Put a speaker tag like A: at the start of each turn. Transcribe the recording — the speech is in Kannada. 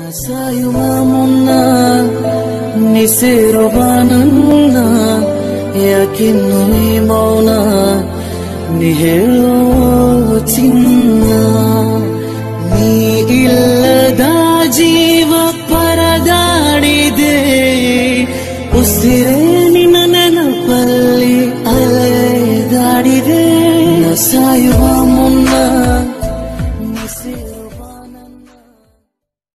A: ಸಾಯುವಮುನ್ನ ನಿಸಿರೊಬನನ್ನ ಯಾಕಿನ್ನು ಈ ಮೌನ ನೀ ಹೇಳೋ ಚಿನ್ನ ನೀ ಇಲ್ಲದ